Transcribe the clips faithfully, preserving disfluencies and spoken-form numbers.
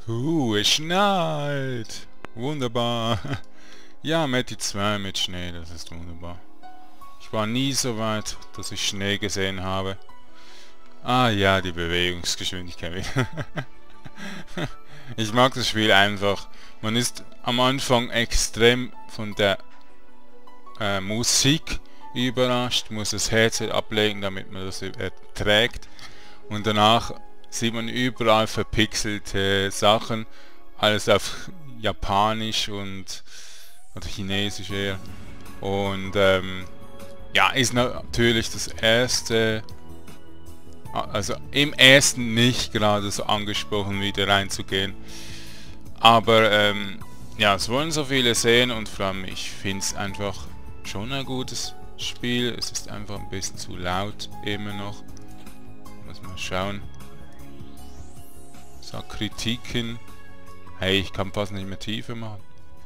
Uh, es schneit. Wunderbar. Ja, Meti zwei mit Schnee, das ist wunderbar. Ich war nie so weit, dass ich Schnee gesehen habe. Ah ja, die Bewegungsgeschwindigkeit. Ich mag das Spiel einfach. Man ist am Anfang extrem von der äh, Musik überrascht, muss das Headset ablegen, damit man das erträgt. Und danach sieht man überall verpixelte Sachen, alles auf Japanisch und oder Chinesisch eher. Und ähm, ja, ist natürlich das erste, also im ersten nicht gerade so angesprochen, wieder reinzugehen. Aber ähm, ja, es wollen so viele sehen und vor allem ich finde es einfach schon ein gutes Spiel. Es ist einfach ein bisschen zu laut immer noch. Muss mal schauen. So, Kritiken. Hey, ich kann fast nicht mehr tiefer machen.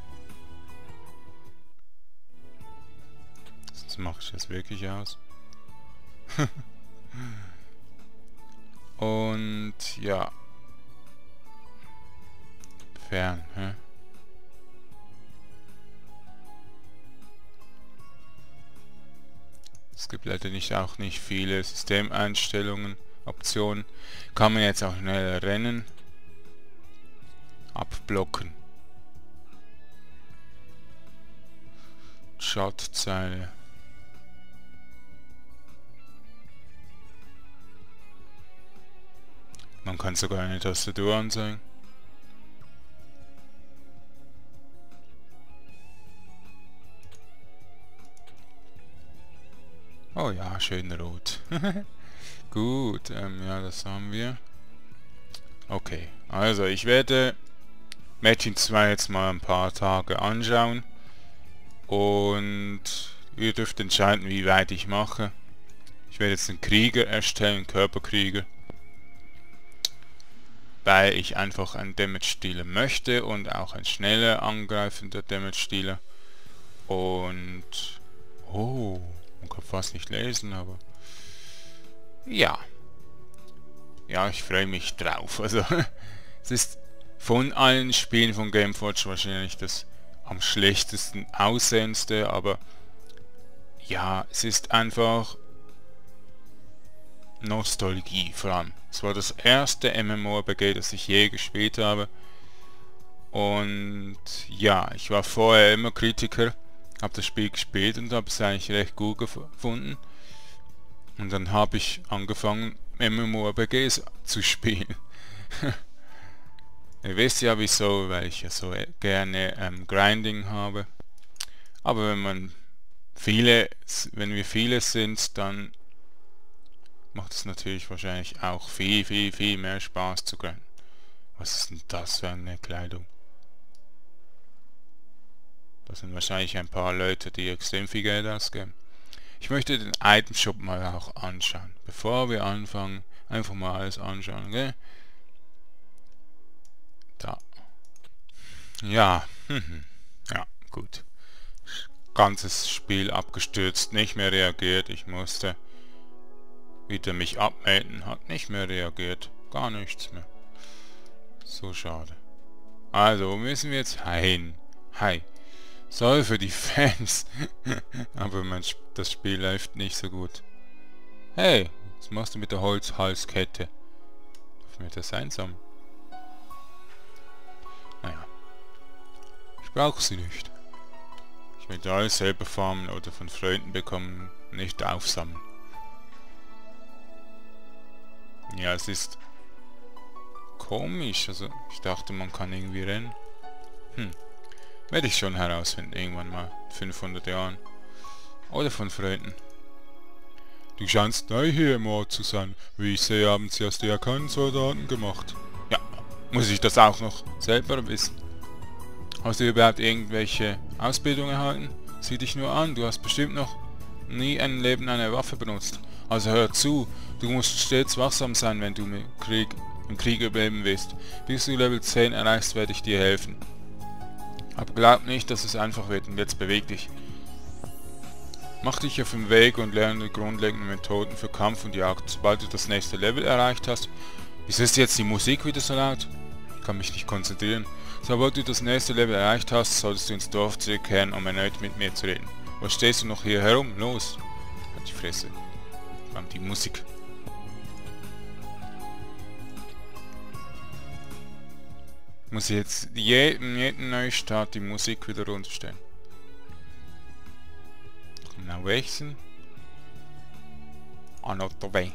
Das mache ich jetzt wirklich aus. Und ja. Fern, hä? Es gibt leider nicht auch nicht viele Systemeinstellungen, Optionen. Kann man jetzt auch schneller rennen. Abblocken. Schaltzeile. Man kann sogar eine Tastatur anzeigen. Oh ja, schön rot. Gut, ähm, ja, das haben wir. Okay, also ich werde Metin zwei jetzt mal ein paar Tage anschauen. Und ihr dürft entscheiden, wie weit ich mache. Ich werde jetzt einen Krieger erstellen, einen Körperkrieger. Weil ich einfach einen Damage-Dealer möchte und auch ein schneller angreifender Damage-Dealer. Und... Oh... Man kann fast nicht lesen, aber... Ja. Ja, ich freue mich drauf. Also, es ist von allen Spielen von Gameforge wahrscheinlich das am schlechtesten aussehendste, aber... Ja, es ist einfach... Nostalgie vor allem. Es war das erste MMORPG, das ich je gespielt habe. Und... Ja, ich war vorher immer Kritiker. Habe das Spiel gespielt und habe es eigentlich recht gut gefunden. Und dann habe ich angefangen, MMORPGs zu spielen. Ihr wisst ja wieso, weil ich ja so gerne ähm, Grinding habe. Aber wenn man viele, wenn wir viele sind, dann macht es natürlich wahrscheinlich auch viel, viel, viel mehr Spaß zu grinden. Was ist denn das für eine Kleidung? Das sind wahrscheinlich ein paar Leute, die extrem viel Geld ausgeben. Ich möchte den Item Shop mal auch anschauen. Bevor wir anfangen, einfach mal alles anschauen, gell? Da. Ja. Ja, gut. Ganzes Spiel abgestürzt, nicht mehr reagiert. Ich musste wieder mich abmelden, hat nicht mehr reagiert. Gar nichts mehr. So schade. Also, wo müssen wir jetzt hin? Hi. Sorry für die Fans, aber mein Sp das Spiel läuft nicht so gut. Hey, was machst du mit der Holzhalskette? Darf mir das einsam? Naja, ich brauche sie nicht. Ich will alles selber farmen oder von Freunden bekommen, nicht aufsammeln. Ja, es ist komisch, also ich dachte man kann irgendwie rennen. Hm. Werde ich schon herausfinden, irgendwann mal. fünfhundert Jahren. Oder von Freunden. Du scheinst neu hier im Ort zu sein. Wie ich sehe, haben sie aus dir keinen Soldaten gemacht. Ja, muss ich das auch noch selber wissen? Hast du überhaupt irgendwelche Ausbildung erhalten? Sieh dich nur an, du hast bestimmt noch nie ein Leben eine Waffe benutzt. Also hör zu, du musst stets wachsam sein, wenn du im Krieg, im Krieg überleben willst. Bis du Level zehn erreichst, werde ich dir helfen. Aber glaub nicht, dass es einfach wird und jetzt beweg dich. Mach dich auf den Weg und lerne die grundlegenden Methoden für Kampf und Jagd. Sobald du das nächste Level erreicht hast... Wieso ist jetzt die Musik wieder so laut? Ich kann mich nicht konzentrieren. Sobald du das nächste Level erreicht hast, solltest du ins Dorf zurückkehren, um erneut mit mir zu reden. Was stehst du noch hier herum? Los! Halt die Fresse. Vor allem die Musik. Muss ich jetzt jeden, jeden Neustart die Musik wieder runterstellen. Now wechseln. Another way.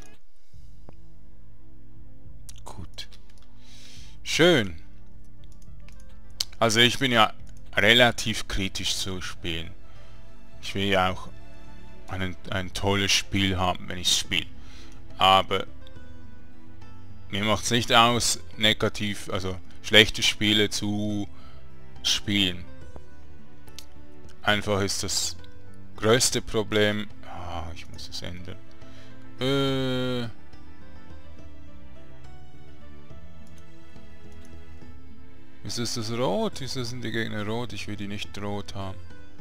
Gut. Schön. Also ich bin ja relativ kritisch zu spielen. Ich will ja auch einen, ein tolles Spiel haben, wenn ich spiele. Aber mir macht es nicht aus, negativ, also schlechte Spiele zu spielen. Einfach ist das größte Problem... Ah, ich muss es ändern. Äh... Ist das das Rot? Wieso sind die Gegner rot? Ich will die nicht rot haben.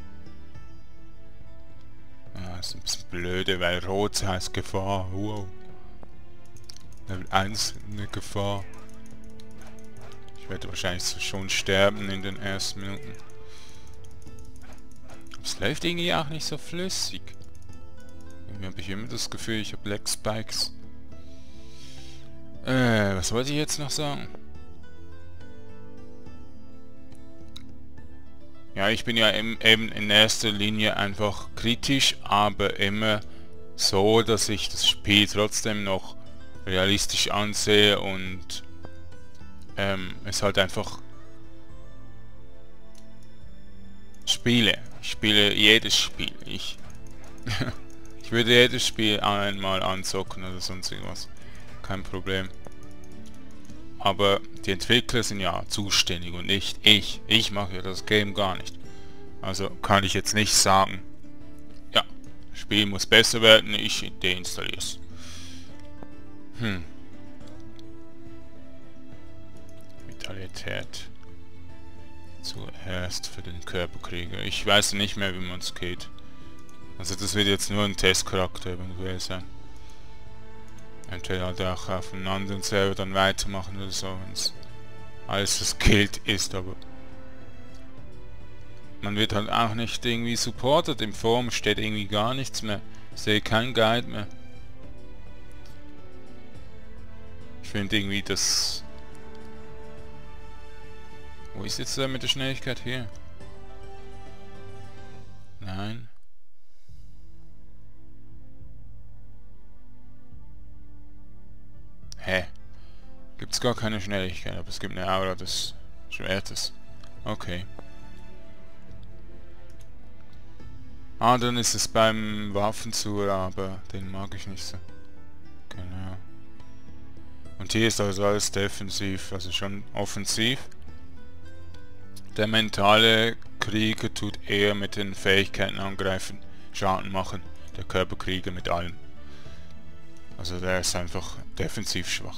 Ah, ist ein bisschen blöde, weil rot heißt Gefahr. Wow. Level eins eine Gefahr. Ich werde wahrscheinlich schon sterben in den ersten Minuten. Es läuft irgendwie auch nicht so flüssig. Irgendwie habe ich immer das Gefühl, ich habe Black Spikes. Äh, was wollte ich jetzt noch sagen? Ja, ich bin ja im, eben in erster Linie einfach kritisch, aber immer so, dass ich das Spiel trotzdem noch realistisch ansehe und ähm, es halt einfach spiele. Ich spiele jedes Spiel. Ich, ich würde jedes Spiel einmal anzocken oder sonst irgendwas. Kein Problem. Aber die Entwickler sind ja zuständig und nicht ich. Ich mache ja das Game gar nicht. Also kann ich jetzt nicht sagen, ja, das Spiel muss besser werden, ich deinstalliere es. Hm. Vitalität. Zuerst für den Körperkrieger. Ich weiß nicht mehr, wie man es geht. Also das wird jetzt nur ein Testcharakter eventuell sein. Entweder halt auch auf einem anderen Server dann weitermachen oder so, wenn es alles verskillt ist, aber man wird halt auch nicht irgendwie supported. Im Forum steht irgendwie gar nichts mehr. Ich sehe kein Guide mehr. Ich finde irgendwie das... Wo ist jetzt da mit der Schnelligkeit hier? Nein. Hä? Gibt's gar keine Schnelligkeit, aber es gibt eine Aura des Schwertes. Okay. Ah, dann ist es beim Waffenzug, aber den mag ich nicht so. Genau. Und hier ist also alles defensiv, also schon offensiv. Der mentale Krieger tut eher mit den Fähigkeiten angreifen, Schaden machen. Der Körperkrieger mit allem. Also der ist einfach defensiv schwach.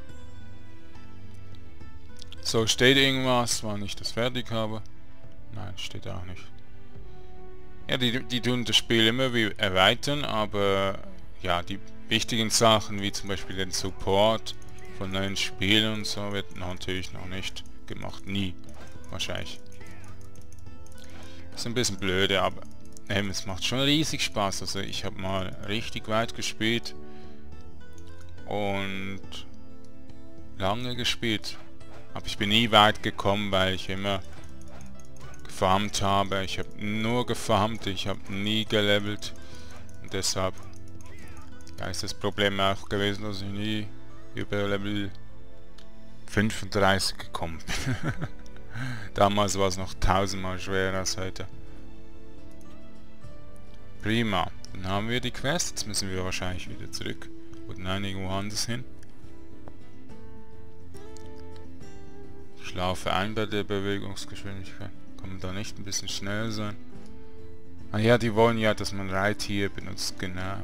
So, steht irgendwas, wann ich das fertig habe? Nein, steht auch nicht. Ja, die, die tun das Spiel immer wie erweitern, aber ja, die wichtigen Sachen, wie zum Beispiel den Support von neuen Spielen und so, wird natürlich noch nicht gemacht. Nie. Wahrscheinlich. Ist ein bisschen blöde, aber ähm, es macht schon riesig Spaß. Also ich habe mal richtig weit gespielt und lange gespielt. Aber ich bin nie weit gekommen, weil ich immer gefarmt habe. Ich habe nur gefarmt, ich habe nie gelevelt. Und deshalb ja, ist das Problem auch gewesen, dass ich nie über Level fünfunddreißig gekommen bin. Damals war es noch tausendmal schwerer als heute. Prima. Dann haben wir die Quest. Jetzt müssen wir wahrscheinlich wieder zurück. Oder nein, irgendwo anders hin. Schlafe ein bei der Bewegungsgeschwindigkeit. Kann man da nicht ein bisschen schneller sein? Ah ja, die wollen ja, dass man Reittier benutzt. Genau.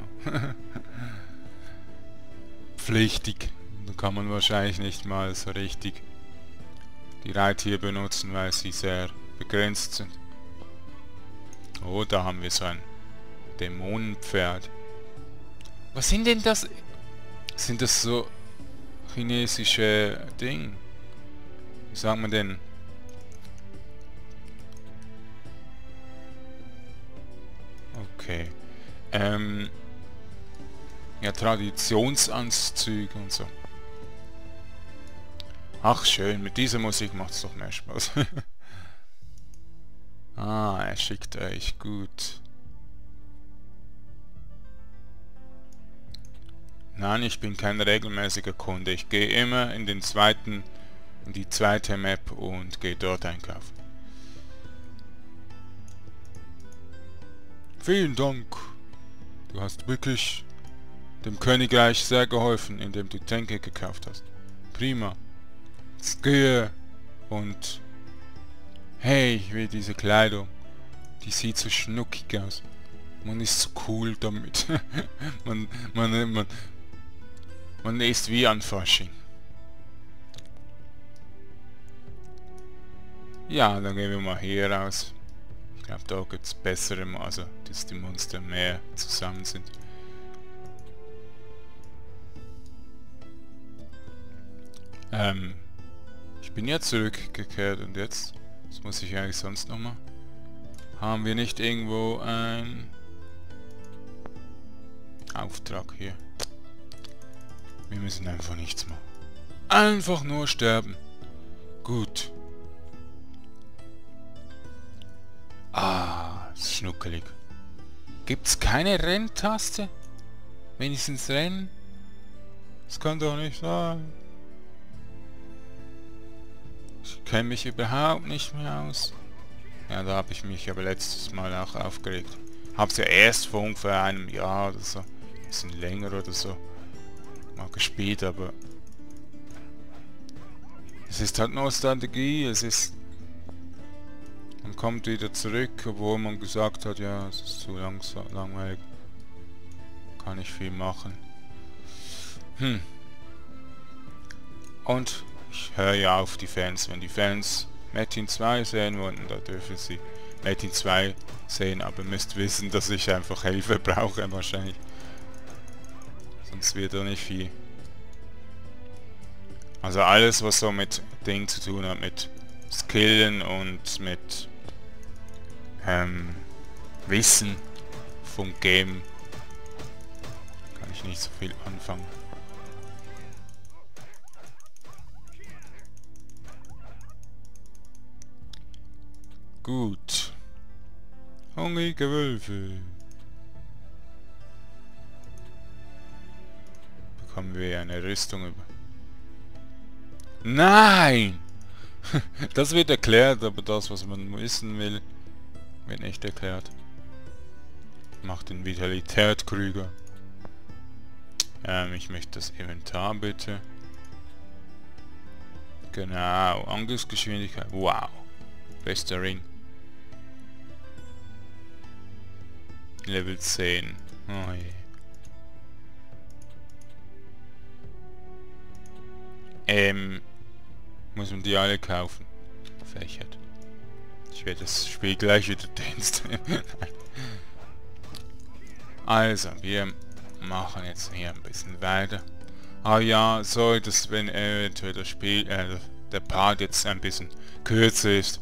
Pflichtig. Da kann man wahrscheinlich nicht mal so richtig die Reittiere benutzen, weil sie sehr begrenzt sind. Oh, da haben wir so ein Dämonenpferd. Was sind denn das? Sind das so chinesische Dinge? wie sagt man denn? Okay. Ähm, ja, Traditionsanzüge und so. Ach schön, mit dieser Musik macht es doch mehr Spaß. Ah, er schickt euch, gut. Nein, ich bin kein regelmäßiger Kunde. Ich gehe immer in den zweiten, in die zweite Map und gehe dort einkaufen. Vielen Dank. Du hast wirklich dem Königreich sehr geholfen, indem du Tränke gekauft hast. Prima. Jetzt gehe und... Hey, ich will diese Kleidung. Die sieht so schnuckig aus. Man ist so cool damit. man, man, man, man ist wie an Fasching. Ja, dann gehen wir mal hier raus. Ich glaube, da gibt es bessere, also dass die Monster mehr zusammen sind. Ähm, ich bin ja zurückgekehrt und jetzt, was muss ich eigentlich sonst nochmal? Haben wir nicht irgendwo ein Auftrag hier? Wir müssen einfach nichts machen. Einfach nur sterben. Gut. Ah, ist schnuckelig. Gibt's keine Renntaste? Wenigstens Rennen? Das kann doch nicht sein. Ich kenne mich überhaupt nicht mehr aus. Ja, da habe ich mich aber letztes Mal auch aufgeregt. Hab's ja erst vor ungefähr einem Jahr oder so, ein bisschen länger oder so, mal gespielt, aber es ist halt Nostalgie, es ist... Man kommt wieder zurück, obwohl man gesagt hat, ja, es ist zu langsam, langweilig. Kann nicht viel machen. Hm. Und ich höre ja auf die Fans. Wenn die Fans Metin zwei sehen wollen, da dürfen sie Metin zwei sehen, aber müsst wissen, dass ich einfach Hilfe brauche wahrscheinlich. Sonst wird da nicht viel. Also alles, was so mit Dingen zu tun hat, mit Skillen und mit ähm, Wissen vom Game, kann ich nicht so viel anfangen. Gut. Hungrige Wölfe. Bekommen wir eine Rüstung über. Nein! Das wird erklärt, aber das, was man wissen will, wird nicht erklärt. Macht den Vitalität Krüger. Ähm, ich möchte das Inventar bitte. Genau, Angriffsgeschwindigkeit. Wow. Bester Ring. Level zehn. Oh je. Ähm, muss man die alle kaufen. Fächert. Ich werde das Spiel gleich wieder deinstallieren. Also, wir machen jetzt hier ein bisschen weiter. Ah ja, so, dass wenn eventuell das Spiel, äh, der Part jetzt ein bisschen kürzer ist.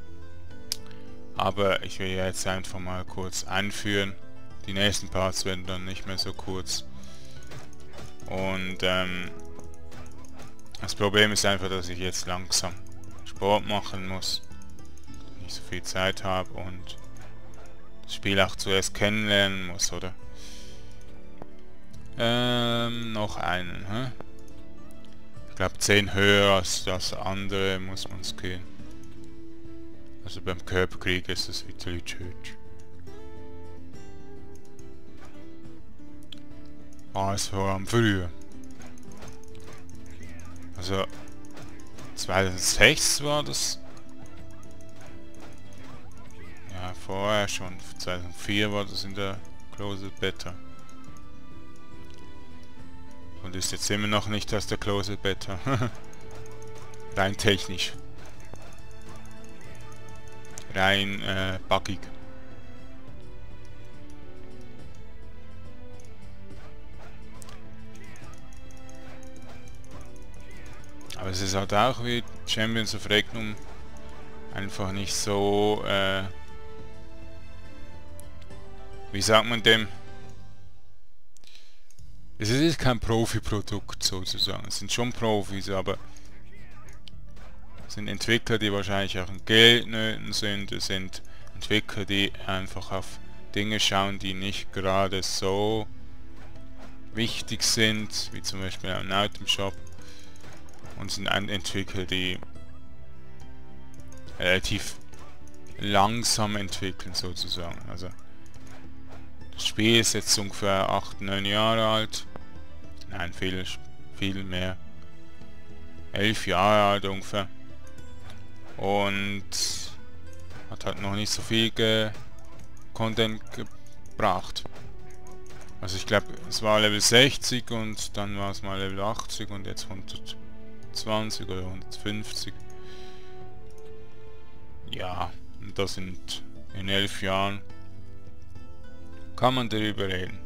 Aber ich will jetzt einfach mal kurz einführen. Die nächsten Parts werden dann nicht mehr so kurz. Und ähm, das Problem ist einfach, dass ich jetzt langsam Sport machen muss. Nicht so viel Zeit habe und das Spiel auch zuerst kennenlernen muss, oder? Ähm, noch einen, hä? Ich glaube zehn höher als das andere muss man skillen. Also beim Körperkrieg ist es Vitalität. Ah, es war am früher. Also zweitausendsechs war das. Ja, vorher schon. zweitausendvier war das in der Closed Beta. Und ist jetzt immer noch nicht aus der Closed Beta. Rein technisch. Rein äh, buggig. Aber es ist halt auch wie Champions of Regnum einfach nicht so, äh, wie sagt man dem? Es ist kein Profi-Produkt sozusagen. Es sind schon Profis, aber es sind Entwickler, die wahrscheinlich auch in Geldnöten sind. Es sind Entwickler, die einfach auf Dinge schauen, die nicht gerade so wichtig sind, wie zum Beispiel ein Item-Shop. Und sind Entwickler, die relativ langsam entwickeln sozusagen. Also das Spiel ist jetzt ungefähr acht, neun Jahre alt. Nein, viel, viel mehr. elf Jahre alt ungefähr. Und hat halt noch nicht so viel ge Content gebracht. Also ich glaube, es war Level sechzig und dann war es mal Level achtzig und jetzt hundertzwanzig oder hundertfünfzig. Ja, und das sind in elf Jahren. Kann man darüber reden.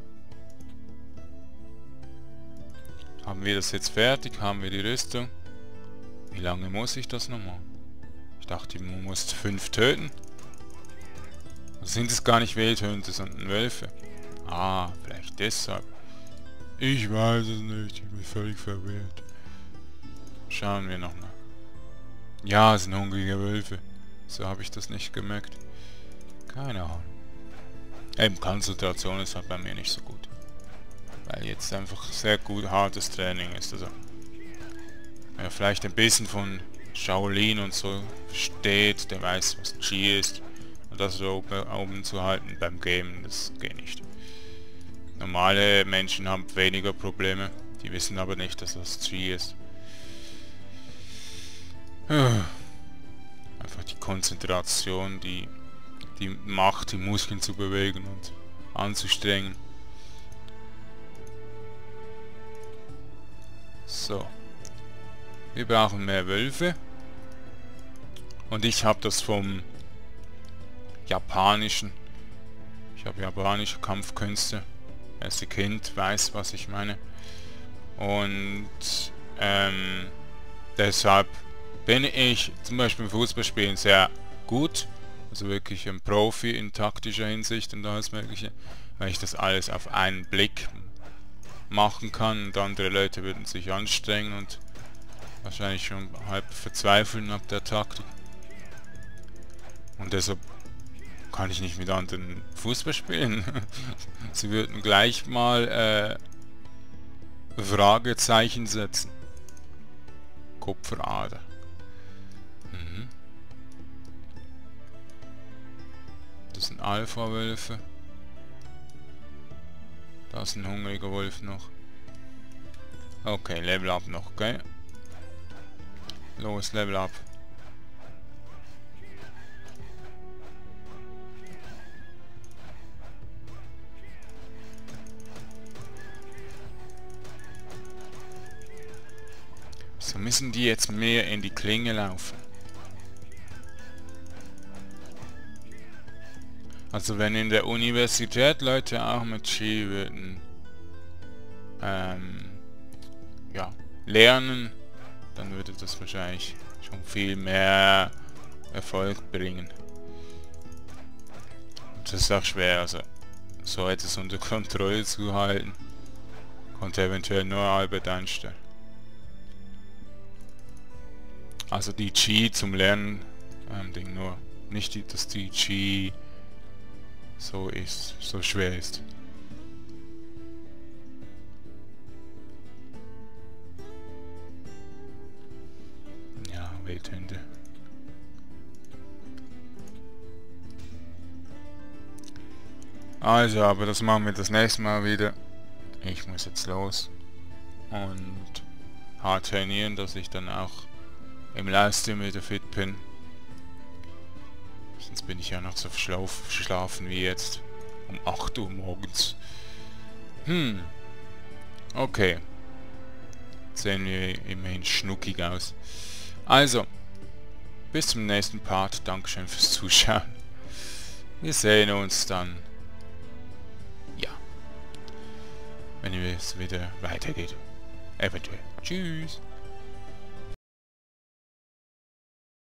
Haben wir das jetzt fertig? Haben wir die Rüstung? Wie lange muss ich das nochmal? Ich dachte, man muss fünf töten. Also sind es gar nicht Wildhunde, sondern Wölfe. Ah, vielleicht deshalb. Ich weiß es nicht, ich bin völlig verwirrt. Schauen wir nochmal. Ja, es sind hungrige Wölfe. So habe ich das nicht gemerkt. Keine Ahnung. Eben, Konzentration ist halt bei mir nicht so gut. Weil jetzt einfach sehr gut hartes Training ist. Also, wer vielleicht ein bisschen von Shaolin und so versteht, der weiß, was Chi ist. Und das so oben zu halten beim Game, das geht nicht. Normale Menschen haben weniger Probleme. Die wissen aber nicht, dass das Chi ist. Einfach die Konzentration, die die Macht, die Muskeln zu bewegen und anzustrengen. So. Wir brauchen mehr Wölfe. Und ich habe das vom japanischen. Ich habe japanische Kampfkünste. Wer sie kennt, weiß, was ich meine. Und ähm, deshalb bin ich zum Beispiel im Fußballspielen sehr gut. Also wirklich ein Profi in taktischer Hinsicht und alles mögliche, weil ich das alles auf einen Blick machen kann und andere Leute würden sich anstrengen und wahrscheinlich schon halb verzweifeln ab der Taktik. Und deshalb kann ich nicht mit anderen Fußball spielen. Sie würden gleich mal äh, Fragezeichen setzen. Kupferader. Mhm. Das sind Alpha-Wölfe. Da ist ein hungriger Wolf noch. Okay, Level Up noch, okay? Los, Level Up. So müssen die jetzt mehr in die Klinge laufen. Also wenn in der Universität Leute auch mit Chi würden ähm, ja, lernen, dann würde das wahrscheinlich schon viel mehr Erfolg bringen. Und das ist auch schwer, also so etwas unter Kontrolle zu halten, konnte eventuell nur Albert Einstein. Also die Chi zum Lernen, ähm, Ding nur, nicht die, dass die Chi so ist, so schwer ist. Ja, Wildhunde. Also, aber das machen wir das nächste Mal wieder. Ich muss jetzt los und hart trainieren, dass ich dann auch im Livestream wieder fit bin. Sonst bin ich ja noch so verschlafen wie jetzt. Um acht Uhr morgens. Hm. Okay. Sehen wir immerhin schnuckig aus. Also. Bis zum nächsten Part. Dankeschön fürs Zuschauen. Wir sehen uns dann. Ja. Wenn es wieder weitergeht. Eventuell. Tschüss.